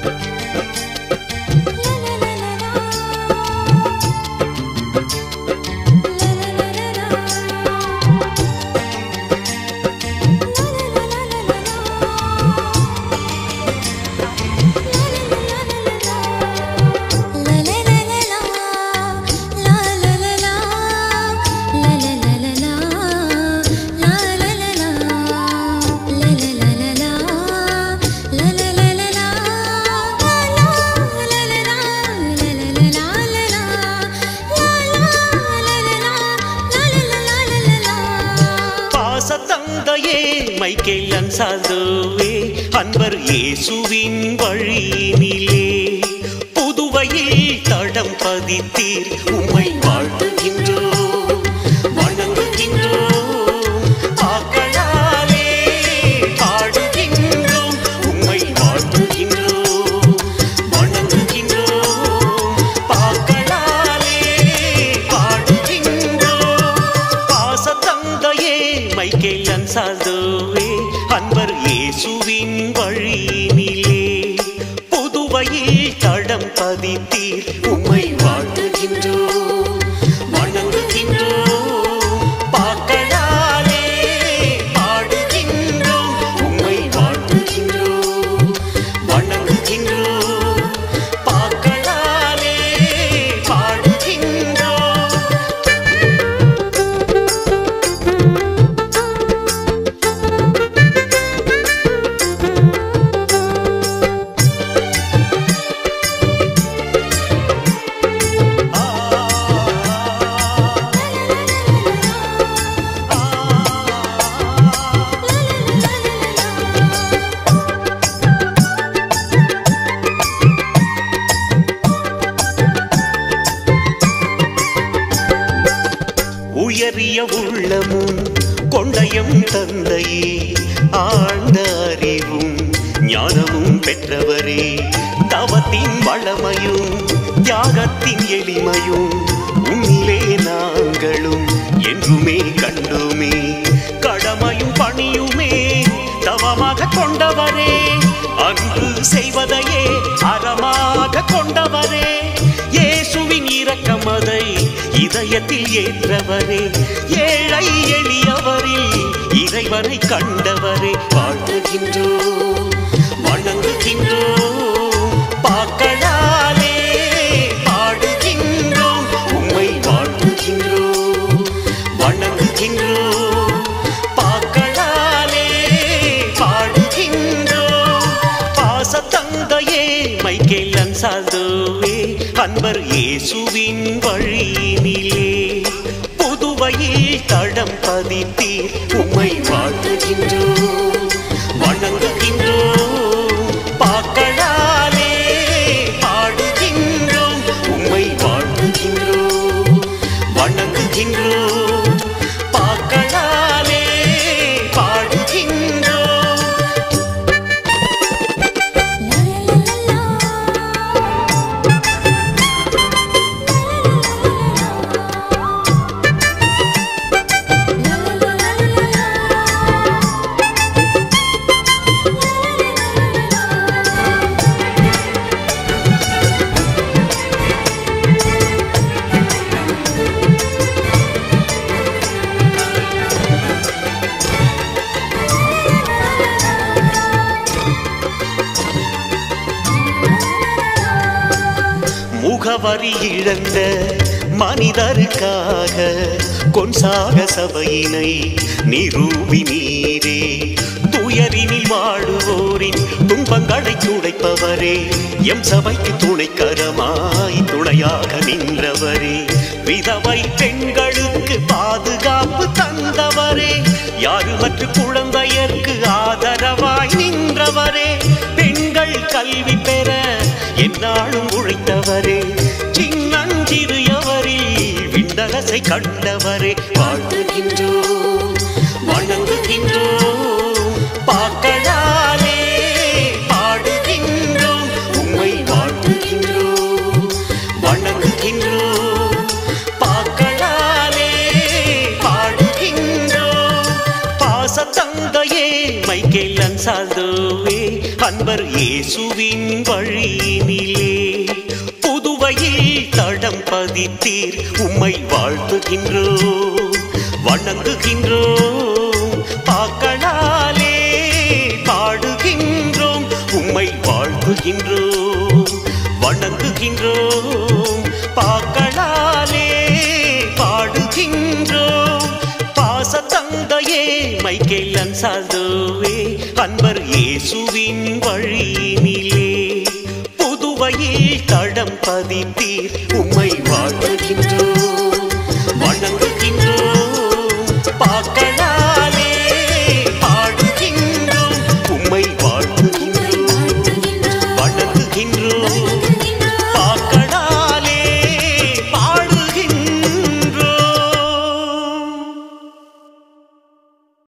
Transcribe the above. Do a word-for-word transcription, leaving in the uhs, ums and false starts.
Michael அன்சால்தோவே அன்பர் இயேசுவின் வழியினிலே புதுவையில் தடம் பதித்தீர் உம்மை வாழ்த்துகின்றோம் வணங்குகின்றோம் ஆக்களாலே பாடுகின்றோம் உம்மை வாழ்த்துகின்றோம் வணங்குகின்றோம் ஆக்களாலே பாடுகின்றோம் பாசத்தந்தையே மைக்கேல் அன்சால்தோவே அன்பர் இயேசுவின் வழியினிலே புதுவையில் தடம் பதித்தீர் உம்மை வாழ்த்துகின்றோம் வணங்குகின்றோம் பாக்களாலே பாடுகின்றோம் உம்மை வாழ்த்துகின்றோம் வணங்குகின்றோம் பாக்களாலே பாடுகின்றோம். உயரிய உள்ளமும் கொண்டயம் தந்தையே ஆழ்ந்த அறிவும் ஞானமும் பெற்றவரே தவத்தின் வளமையும் தியாகத்தின் எளிமையும் உன்னிலே நாங்களும் என்றுமே கண்டோமே கடமையும் பணியுமே தவமாக கொண்டவரே அன்பு செய்வதையே அறமாக கொண்டவரே இயேசுவின் இரக்கமதை இதயத்தில் ஏற்றவரே ஏழை எளியவரில் இறைவனை கண்டவரே வாழ்த்துகின்றோம் வணங்குகின்றோம் பாக்களாலே பாடுகின்றோம் உம்மை வாழ்த்துகின்றோம் வணங்குகின்றோம் பாக்களாலே பாடுகின்றோம் பாசத்தந்தையே மைக்கேல் அன்சால்தோவே அன்பர் இயேசுவின் வழியினிலே புதுவையில் தடம் பதித்தீர் உம்மை வாழ்த்துகின்றோம் வணங்குகின்றோம் பாக்களாலே பாடுகின்றோம் உம்மை வாழ்த்துகின்றோம் வணங்குகின்றோம் பாக்களாலே பாடுகின்றோம். முகவரி இழந்த மனிதருக்காக கொன்சாக சபையினை நிரூபி நீரே துயரினில் வாழுவோரின் துன்பங்களை துடைப்பவரே எம் சபைக்கு துணைக்கரமாய் துணையாக நின்றவரே விதவை பெண்களுக்கு பாதுகாப்பு தந்தவரே யாருமற்ற குழந்தையர்க்கு ஆதரவாய் நின்றவரே பெண்கள் கல்வி பெற என்னாலும் உழைத்தவரே சின்னஞ்சிறியவரில் விண்ணரசை கண்டவரே வாழ்த்துகின்றோம் வணங்குகின்றோம் பாக்களாலே பாடுகின்றோம் உம்மை வாழ்த்துகின்றோம் வணங்குகின்றோம் பாக்களாலே பாடுகின்றோம் பாசத்தந்தையே மைக்கேல் அன்சால்தோவே அன்பர் இயேசுவின் வழியினிலே புதுவையில் தடம் பதித்தீர் உம்மை வாழ்த்துகின்றோம் வணங்குகின்றோம் பாக்களாலே பாடுகின்றோம் உம்மை வாழ்த்துகின்றோம் வணங்குகின்றோம் பாக்களாலே பாடுகின்றோம் பாச தந்தையே மைக்கேல் அன்சால்தோவே அன்பர் இயேசுவின் வழியினிலே புதுவையில் தடம் பதித்தீர் உம்மை வாழ்த்துகின்றோம்